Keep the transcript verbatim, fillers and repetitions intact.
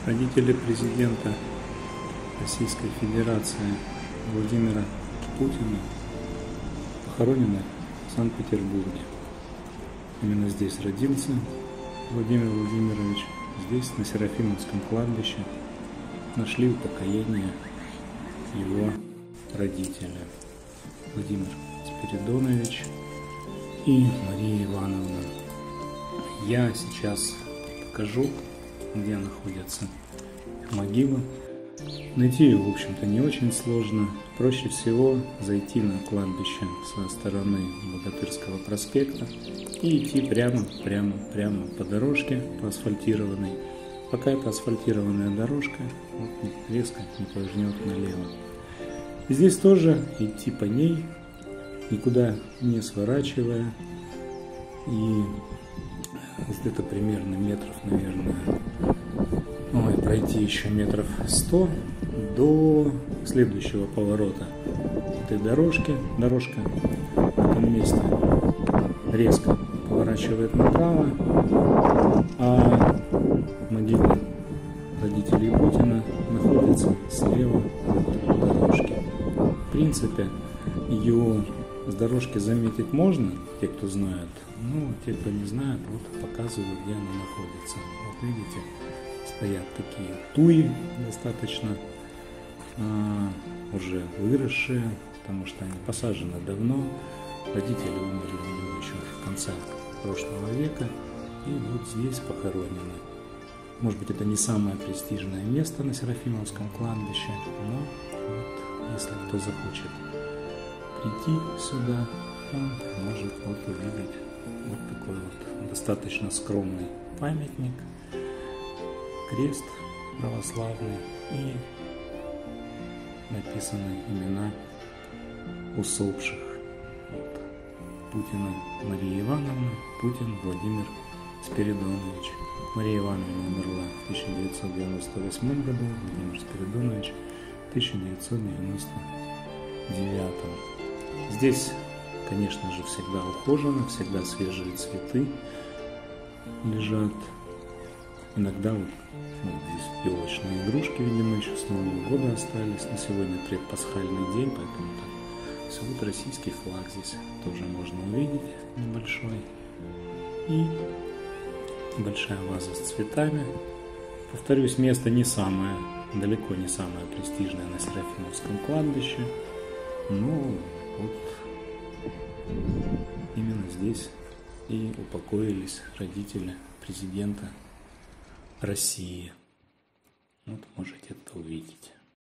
Родители президента Российской Федерации Владимира Путина похоронены в Санкт-Петербурге. Именно здесь родился Владимир Владимирович. Здесь, на Серафимовском кладбище, нашли упокоение его родителя Владимир Спиридонович и Мария Ивановна. Я сейчас покажу, где находятся могилы. Найти ее, в общем-то, не очень сложно. Проще всего зайти на кладбище со стороны Богатырского проспекта и идти прямо, прямо, прямо по дорожке, по асфальтированной. Пока эта асфальтированная дорожка вот, резко не повернет налево. И здесь тоже идти по ней, никуда не сворачивая. И где-то примерно метров, наверное, ой, пройти еще метров сто до следующего поворота этой дорожки. Дорожка в этом месте резко поворачивает направо, а могила родителей Путина находится слева от дорожки. В принципе, ее с дорожки заметить можно, те, кто знают, но те, кто не знает, вот показываю, где она находится. Вот видите, стоят такие туи достаточно а, уже выросшие, потому что они посажены давно. Родители умерли еще в конце прошлого века, и вот здесь похоронены. Может быть, это не самое престижное место на Серафимовском кладбище, но вот, если кто захочет прийти сюда, он может вот увидеть вот такой вот достаточно скромный памятник, крест православный, и написаны имена усопших. Вот. Путина Мария Ивановна, Путин Владимир Спиридонович. Мария Ивановна умерла в тысяча девятьсот девяносто восьмом году, Владимир Спиридонович в тысяча девятьсот девяносто девятом. Здесь, конечно же, всегда ухожено, всегда свежие цветы лежат. Иногда вот, вот здесь елочные игрушки, видимо, еще с Нового года остались. На сегодня предпасхальный день, поэтому так. Все, вот российский флаг здесь тоже можно увидеть небольшой. И большая ваза с цветами. Повторюсь, место не самое, далеко не самое престижное на Серафимовском кладбище. Но вот именно здесь и упокоились родители президента России. Вот можете это увидеть.